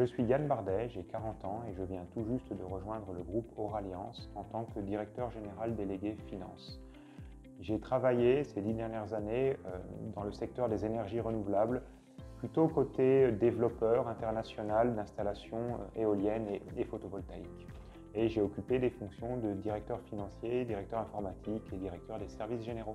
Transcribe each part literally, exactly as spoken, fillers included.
suis Yann Bardet, j'ai quarante ans et je viens tout juste de rejoindre le groupe Oralliance en tant que directeur général délégué finance. J'ai travaillé ces dix dernières années euh, dans le secteur des énergies renouvelables, plutôt côté développeur international d'installations éoliennes et, et photovoltaïques. Et j'ai occupé des fonctions de directeur financier, directeur informatique et directeur des services généraux.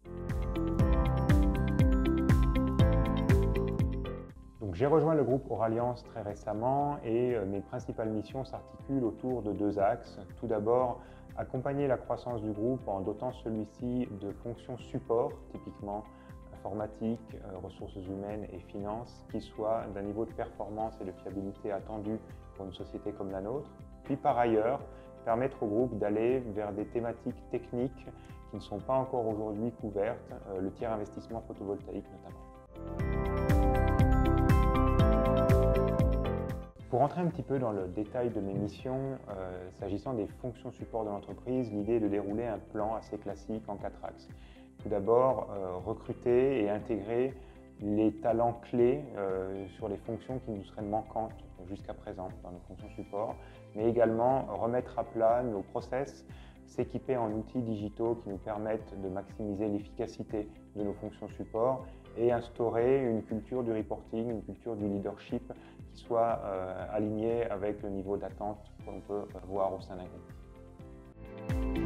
Donc, j'ai rejoint le groupe Oralliance très récemment et euh, mes principales missions s'articulent autour de deux axes. Tout d'abord, accompagner la croissance du groupe en dotant celui-ci de fonctions support, typiquement informatique, euh, ressources humaines et finances, qui soient d'un niveau de performance et de fiabilité attendu pour une société comme la nôtre. Puis par ailleurs, permettre au groupe d'aller vers des thématiques techniques qui ne sont pas encore aujourd'hui couvertes, euh, le tiers investissement photovoltaïque notamment. Pour rentrer un petit peu dans le détail de mes missions, euh, s'agissant des fonctions support de l'entreprise, l'idée est de dérouler un plan assez classique en quatre axes. Tout d'abord, euh, recruter et intégrer les talents clés euh, sur les fonctions qui nous seraient manquantes jusqu'à présent dans nos fonctions support, mais également remettre à plat nos process, s'équiper en outils digitaux qui nous permettent de maximiser l'efficacité de nos fonctions support et instaurer une culture du reporting, une culture du leadership qui soit euh, alignée avec le niveau d'attente qu'on peut voir au sein d'un groupe.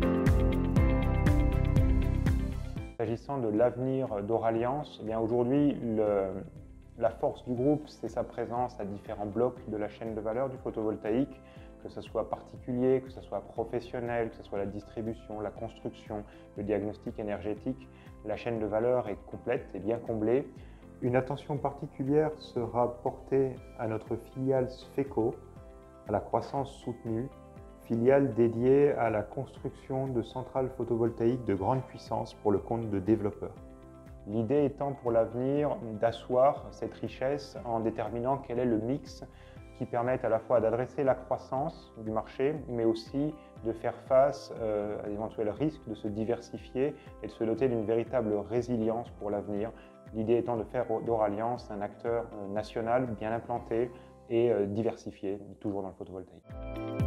S'agissant de l'avenir d'Oralliance, eh bien aujourd'hui, la force du groupe, c'est sa présence à différents blocs de la chaîne de valeur du photovoltaïque, que ce soit particulier, que ce soit professionnel, que ce soit la distribution, la construction, le diagnostic énergétique. La chaîne de valeur est complète et bien comblée. Une attention particulière sera portée à notre filiale Sfeco, à la croissance soutenue, filiale dédiée à la construction de centrales photovoltaïques de grande puissance pour le compte de développeurs. L'idée étant pour l'avenir d'asseoir cette richesse en déterminant quel est le mix qui permette à la fois d'adresser la croissance du marché, mais aussi de faire face euh, à d'éventuels risques, de se diversifier et de se doter d'une véritable résilience pour l'avenir. L'idée étant de faire d'Oralliance un acteur national bien implanté et euh, diversifié, toujours dans le photovoltaïque.